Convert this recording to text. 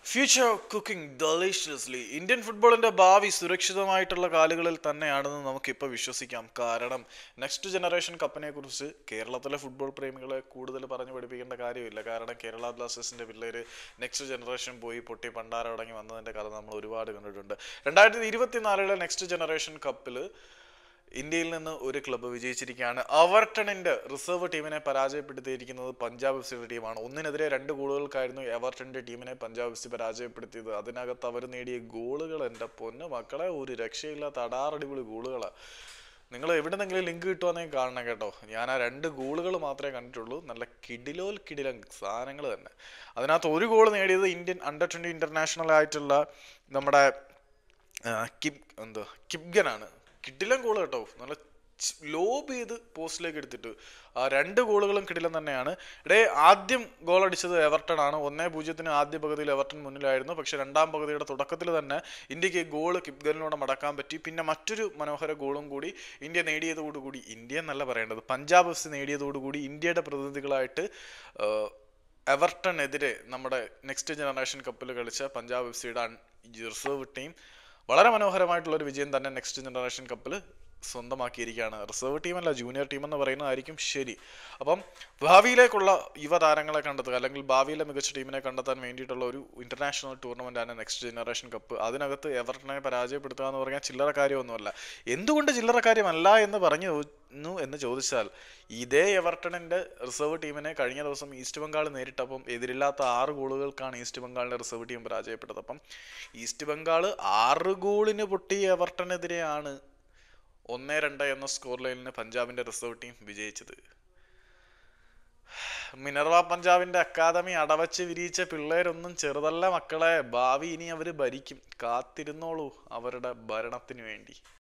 Future cooking ഡെലീഷ്യസ്ലി Indian ഫുട്ബോളിന്റെ ഭാവി സുരക്ഷിതമായിട്ടുള്ള കാലുകളിൽ തന്നെയാണെന്ന് നമുക്കിപ്പോൾ വിശ്വസിക്കാം. കാരണം നെക്സ്റ്റ് ജനറേഷൻ കപ്പിനെ കുറിച്ച് കേരളത്തിലെ ഫുട്ബോൾ പ്രേമികളെ കൂടുതൽ പറഞ്ഞു പഠിപ്പിക്കേണ്ട കാര്യമില്ല. കാരണം കേരള ബ്ലാസ്റ്റേഴ്സിന്റെ പിള്ളേര് നെക്സ്റ്റ് ജനറേഷൻ പോയി പൊട്ടി പണ്ടാരടങ്ങി വന്നതിന്റെ കഥ നമ്മൾ ഒരുപാട് കണ്ടിട്ടുണ്ട്. 2024 നെക്സ്റ്റ് ജനറേഷൻ കപ്പിൽ ഇന്ത്യയിൽ നിന്ന് ഒരു ക്ലബ്ബ് വിജയിച്ചിരിക്കുകയാണ്. എവർട്ടണിന്റെ റിസർവ് ടീമിനെ പരാജയപ്പെടുത്തിയിരിക്കുന്നത് പഞ്ചാബ് എഫ് സിയുടെ ടീമാണ്. 1-2 ഗോളുകൾക്കായിരുന്നു എവർട്ടണിന്റെ ടീമിനെ പഞ്ചാബ് എഫ് സി പരാജയപ്പെടുത്തിയത്. അതിനകത്ത് അവർ നേടിയ ഗോളുകൾ എൻ്റെ പൊന്നു മക്കളെ ഒരു രക്ഷയില്ലാത്ത അടാറടിപൊളി ഗോളുകളാണ്. നിങ്ങൾ എവിടെന്നെങ്കിലും ലിങ്ക് കിട്ടുവാണെങ്കിൽ കാണണം കേട്ടോ. ഞാൻ ആ 2 ഗോളുകൾ മാത്രമേ കണ്ടിട്ടുള്ളൂ. നല്ല കിടിലൻ സാധനങ്ങൾ തന്നെ. അതിനകത്ത് ഒരു ഗോൾ നേടിയത് ഇന്ത്യൻ അണ്ടർ 20 ഇന്റർനാഷണൽ ആയിട്ടുള്ള നമ്മുടെ കിപ്ഗനാണ്. കിടിലൻ ഗോൾ കേട്ടോ. നല്ല ലോബ് ചെയ്ത് പോസ്റ്റിലേക്ക് എടുത്തിട്ട് ആ 2 ഗോളുകളും കിടിലൻ തന്നെയാണ്. ആദ്യം ഗോൾ അടിച്ചത് എവർട്ടൺ ആണ്. 1-0 ആദ്യ പകുതിയിൽ എവർട്ടൺ മുന്നിലായിരുന്നു. പക്ഷെ രണ്ടാം പകുതിയുടെ തുടക്കത്തിൽ തന്നെ ഇന്ത്യക്ക് ഗോൾ കിപ്ഗനിലൂടെ മടക്കാൻ പറ്റി. പിന്നെ മറ്റൊരു മനോഹര ഗോളും കൂടി ഇന്ത്യ നേടിയതോടുകൂടി, ഇന്ത്യ എന്നല്ല പറയേണ്ടത്, പഞ്ചാബ് എഫ് സി നേടിയതോടുകൂടി ഇന്ത്യയുടെ പ്രതിനിധികളായിട്ട് എവർട്ടണെതിരെ നമ്മുടെ നെക്സ്റ്റ് ജനറേഷൻ കപ്പിൽ കളിച്ച പഞ്ചാബ് എഫ് സിയുടെ റിസർവ് ടീം വളരെ മനോഹരമായിട്ടുള്ളൊരു വിജയം തന്നെ നെക്സ്റ്റ് ജനറേഷൻ കപ്പിൽ സ്വന്തമാക്കിയിരിക്കുകയാണ്. റിസർവ് ടീമല്ല, ജൂനിയർ ടീം എന്ന് പറയുന്നതായിരിക്കും ശരി. അപ്പം ഭാവിയിലേക്കുള്ള യുവതാരങ്ങളെ കണ്ടെത്തുക, അല്ലെങ്കിൽ ഭാവിയിലെ മികച്ച ടീമിനെ കണ്ടെത്താൻ വേണ്ടിയിട്ടുള്ള ഒരു ഇന്റർനാഷണൽ ടൂർണമെന്റാണ് നെക്സ്റ്റ് ജനറേഷൻ കപ്പ്. അതിനകത്ത് എവർട്ടനെ പരാജയപ്പെടുത്തുക എന്ന് പറഞ്ഞാൽ ചില്ലറ കാര്യമൊന്നുമല്ല. എന്തുകൊണ്ട് ചില്ലറ കാര്യമല്ല എന്ന് ചോദിച്ചാൽ, ഇതേ എവർട്ടണിന്റെ റിസർവ് ടീമിനെ കഴിഞ്ഞ ദിവസം ഈസ്റ്റ് ബംഗാൾ നേരിട്ടപ്പം എതിരില്ലാത്ത 6 ഗോളുകൾക്കാണ് ഈസ്റ്റ് ബംഗാളിന്റെ റിസർവ് ടീം പരാജയപ്പെട്ടത്. അപ്പം ഈസ്റ്റ് ബംഗാൾ 6 ഗോളിന് പൊട്ടിയ എവർട്ടനെതിരെയാണ് 1-2 എന്ന സ്കോർ ലൈനിന് പഞ്ചാബിന്റെ റിസർവ് ടീം വിജയിച്ചത്. മിനർവ പഞ്ചാബിന്റെ അക്കാദമി അടവച്ച് വിരിയിച്ച പിള്ളേരൊന്നും ചെറുതല്ല മക്കളെ. ഭാവി ഇനി അവര് ഭരിക്കും. കാത്തിരുന്നോളൂ അവരുടെ ഭരണത്തിന് വേണ്ടി.